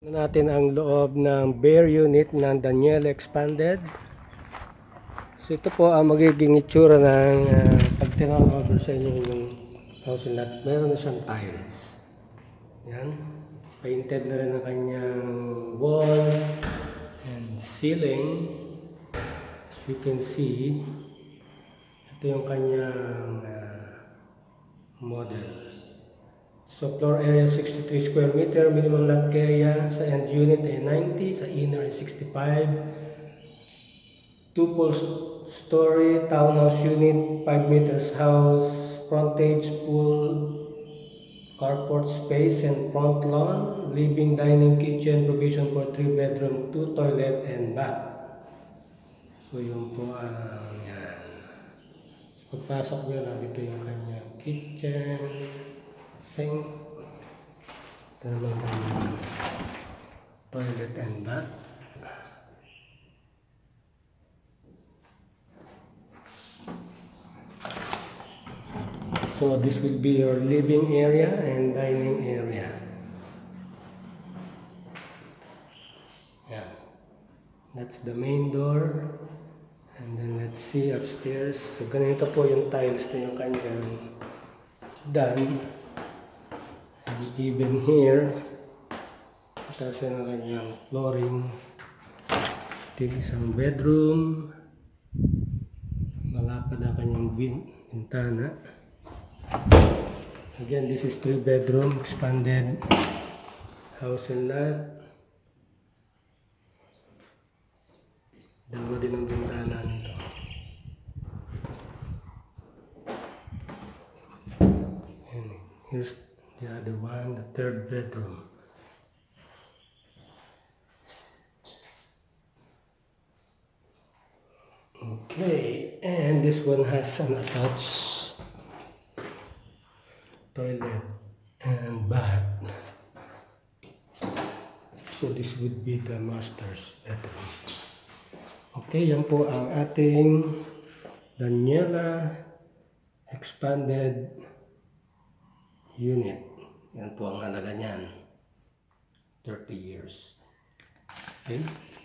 Natin ang loob ng bare unit ng Daniella Expanded. So ito po ang magiging itsura ng pag over sa inyo yung house and lot. Meron na siyang tiles. Yan. Painted na rin ang kanyang wall and ceiling. As you can see, ito yung kanyang model. So floor area 63 square meter, minimum lot area sa end unit ay 90, sa inner ay 65. 2 full story townhouse unit, 5 meters house, frontage, pool, carport space and front lawn, living, dining, kitchen, provision for 3 bedroom, 2 toilet and bath. So yun po ang yan. So, pagpasok nyo na dito yung kanyang kitchen, sink, ito naman ang toilet and bath. So this will be your living area and dining area. Yeah, that's the main door. And then let's see upstairs. So ganito po yung tiles na yung kanyang done. And even here, tapos yun ang kanyang flooring. Ito yung isang bedroom. Malapad ang kanyang bintana. Again, this is 3 bedroom expanded house and lot. Dalawa din ang bintana nito. And here's the other one, the 3rd bedroom. Okay, and this one has an attached toilet and bath. So this would be the master's bedroom. Okay, yan po ang ating Daniella Expanded Unit. Yan po ang halaga niyan. 30 years. Okay.